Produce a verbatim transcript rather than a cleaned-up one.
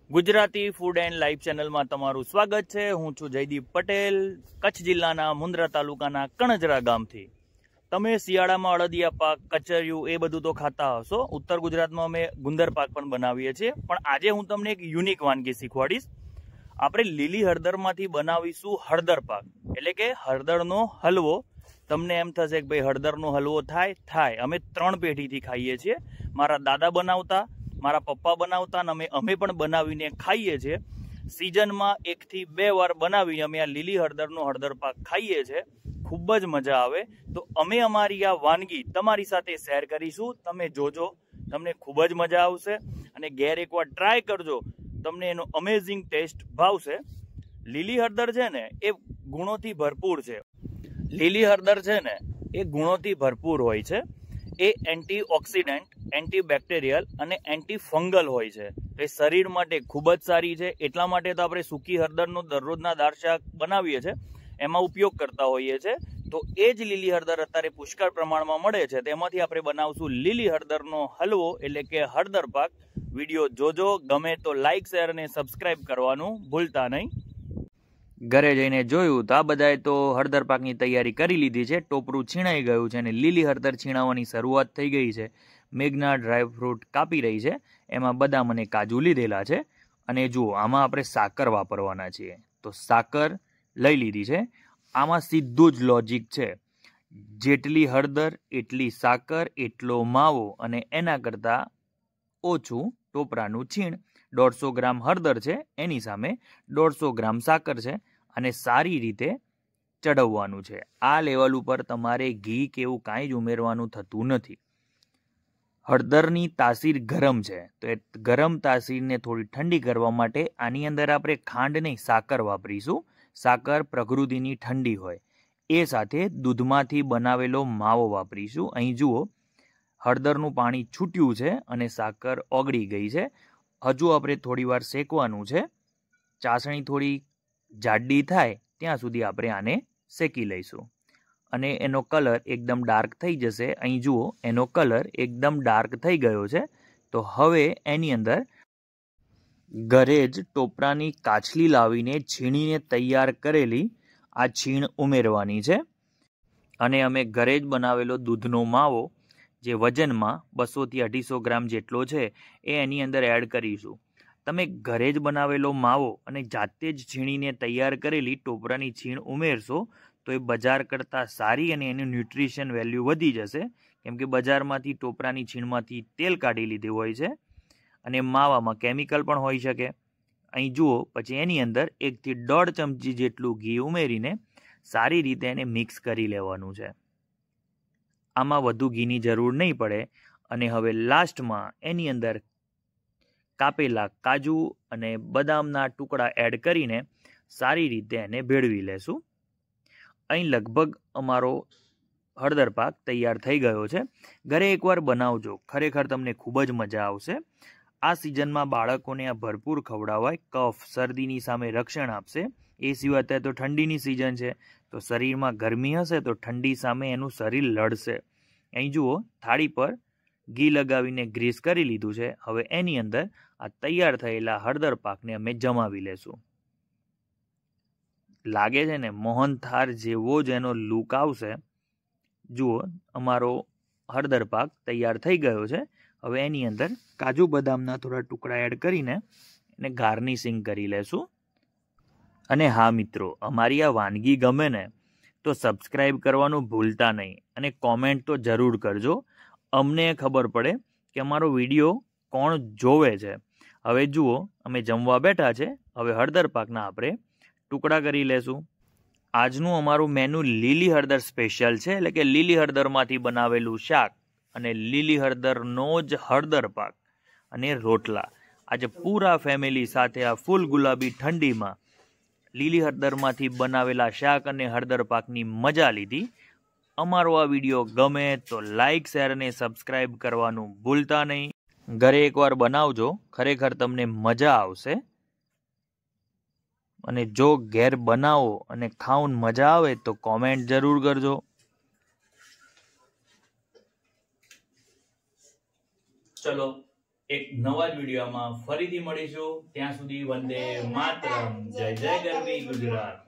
Gujarati food and life ચેનલમાં તમારું સ્વાગત છે। હું છું જયદીપ પટેલ, કચ્છ જિલ્લાના મુન્દ્રા તાલુકાના કણજરા ગામથી। તમે શિયાળામાં અળદિયા પાક, કચરિયું એ બધું તો ખાતા હશો। ઉત્તર ગુજરાતમાં અમે ગુંદર પાક પણ બનાવીએ છીએ, પણ આજે હું તમને એક યુનિક વાનગી શીખવાડીશ। આપણે લીલી હળદરમાંથી બનાવીશું હળદર પાક, એટલે કે હળદરનો હલવો। તમને એમ થશે કે ભાઈ હળદરનો હલવો થાય થાય અમે ત્રણ પેઢીથી ખાઈએ છીએ। મારા દાદા બનાવતા, મારા પપ્પા બનાવતા અને અમે અમે પણ બનાવીને ખાઈએ છીએ। સિઝનમાં એકથી બે વાર બનાવીને અમે આ લીલી હળદરનો હળદર પાક ખાઈએ છીએ। ખૂબ જ મજા આવે। તો અમે અમારી આ વાનગી તમારી સાથે શેર કરીશું। તમે જોજો, તમને ખૂબ જ મજા આવશે અને ઘેર એકવાર ટ્રાય કરજો, તમને એનો અમેઝિંગ ટેસ્ટ ભાવશે। લીલી હળદર છે ને એ ગુણોથી ભરપૂર છે। લીલી હળદર છે ને એ ગુણોથી ભરપૂર હોય છે। એ એન્ટીઓક્સિડન્ટ, એન્ટીબેક્ટેરિયલ અને એન્ટી ફંગલ હોય છે। એ શરીર માટે ખૂબ જ સારી છે। એટલા માટે તો આપણે સૂકી હળદરનો દરરોજના દાળ શાક બનાવીએ છીએ, એમાં ઉપયોગ કરતા હોઈએ છીએ। તો એ જ લીલી હળદર અત્યારે પુષ્કળ પ્રમાણમાં મળે છે, તેમાંથી આપણે બનાવશું લીલી હળદરનો હલવો, એટલે કે હળદર પાક। વિડીયો જોજો, ગમે તો લાઇક, શેર અને સબસ્ક્રાઇબ કરવાનું ભૂલતા નહીં। ઘરે જઈને જોયું તો આ બધાએ તો હળદર પાકની તૈયારી કરી લીધી છે। ટોપરું છીણાઈ ગયું છે અને લીલી હળદર છીણાવવાની શરૂઆત થઈ ગઈ છે। મેઘના ડ્રાયફ્રૂટ કાપી રહી છે, એમાં બદામ અને કાજુ લીધેલા છે। અને જુઓ, આમાં આપણે સાકર વાપરવાના છીએ, તો સાકર લઈ લીધી છે। આમાં સીધું જ લોજિક છે, જેટલી હળદર એટલી સાકર એટલો માવો, અને એના કરતાં ઓછું ટોપરાનું છીણ। દોઢસો ગ્રામ હળદર છે, એની સામે દોઢસો ગ્રામ સાકર છે, અને સારી રીતે ચડવવાનું છે। આ લેવલ ઉપર તમારે ઘી કે એવું કાંઈ જ ઉમેરવાનું થતું નથી। હળદરની તાસીર ગરમ છે, તો એ ગરમ તાસીરને થોડી ઠંડી કરવા માટે આની અંદર આપણે ખાંડ નહીં સાકર વાપરીશું। સાકર પ્રકૃતિની ઠંડી હોય, એ સાથે દૂધમાંથી બનાવેલો માવો વાપરીશું। અહીં જુઓ, હળદરનું પાણી છૂટ્યું છે અને સાકર ઓગળી ગઈ છે। હજુ આપણે થોડી વાર શેકવાનું છે। ચાસણી થોડી જાડી થાય ત્યાં સુધી આપણે આને શેકી લઈશું, અને એનો કલર એકદમ ડાર્ક થઈ જશે। અહીં જુઓ, એનો કલર એકદમ ડાર્ક થઈ ગયો છે। તો હવે એની અંદર ઘરે જ ટોપરાની કાચલી લાવીને છીણીને તૈયાર કરેલી આ છીણ ઉમેરવાની છે, અને અમે ઘરે જ બનાવેલો દૂધનો માવો, જે વજનમાં બસોથી અઢીસો ગ્રામ જેટલો છે, એ એની અંદર એડ કરીશું। તમે ઘરે જ બનાવેલો માવો અને જાતે જ છીણીને તૈયાર કરેલી ટોપરાની છીણ ઉમેરશો તો એ બજાર કરતાં સારી અને એનું ન્યુટ્રિશન વેલ્યુ વધી જશે, કેમ કે બજારમાંથી ટોપરાની છીણમાંથી તેલ કાઢી લીધું હોય છે, અને માવામાં કેમિકલ પણ હોઈ શકે। અહીં જુઓ, પછી એની અંદર એકથી દોઢ ચમચી જેટલું ઘી ઉમેરીને સારી રીતે એને મિક્સ કરી લેવાનું છે। આમાં વધુ ઘીની જરૂર નહીં પડે। અને હવે લાસ્ટમાં એની અંદર કાપેલા કાજુ અને બદામના ટુકડા એડ કરીને સારી રીતે એને ભેળવી લેશું। અહીં લગભગ અમારો હળદર પાક તૈયાર થઈ ગયો છે। ઘરે એકવાર બનાવજો, ખરેખર તમને ખૂબ જ મજા આવશે। આ સિઝનમાં બાળકોને આ ભરપૂર ખવડાવાય, કફ શરદીની સામે રક્ષણ આપશે। એ સિવાય અત્યારે તો ઠંડીની સિઝન છે, તો શરીરમાં ગરમી હશે તો ઠંડી સામે એનું શરીર લડશે। અહીં જુઓ, થાળી પર ઘી લગાવીને ગ્રીસ કરી લીધું છે। હવે એની અંદર આ તૈયાર થયેલા હળદર પાકને અમે જમાવી લેશું। લાગે છે ને મોહનથાળ જેવો જ એનો લુક આવશે। જુઓ, અમારો હળદર પાક તૈયાર થઈ ગયો છે। હવે એની અંદર કાજુ બદામના થોડા ટુકડા એડ કરીને એને ગાર્નિશિંગ કરી લેશું। અને હા મિત્રો, અમારી આ વાનગી ગમે ને તો સબસ્ક્રાઈબ કરવાનું ભૂલતા નહીં, અને કોમેન્ટ તો જરૂર કરજો, અમને ખબર પડે કે અમારો વિડીયો કોણ જોવે છે। હવે જુઓ, અમે જમવા બેઠા છે। હવે હળદર પાકના આપણે ટુકડા કરી લેશું। આજનું અમારું મેનુ લીલી હળદર સ્પેશિયલ છે, એટલે કે લીલી હળદરમાંથી બનાવેલું શાક અને લીલી હળદરનો જ હળદર પાક અને રોટલા। આજે પૂરા ફેમિલી સાથે આ ફૂલ ગુલાબી ઠંડીમાં લીલી હળદરમાંથી બનાવેલા શાક અને હળદર પાકની મજા લીધી। અમારો આ વિડીયો ગમે તો લાઇક, શેર અને સબસ્ક્રાઈબ કરવાનું ભૂલતા નહીં। ઘરે એકવાર બનાવજો, ખરેખર તમને મજા આવશે। અને જો ઘેર બનાવો અને ખાવું મજા આવે તો કોમેન્ટ જરૂર કરજો। ચલો એક નવા જ વિડીયોમાં ફરીથી મળીશું. ત્યાં સુધી વંદે માતરમ. જય જય ગરવી ગુજરાત.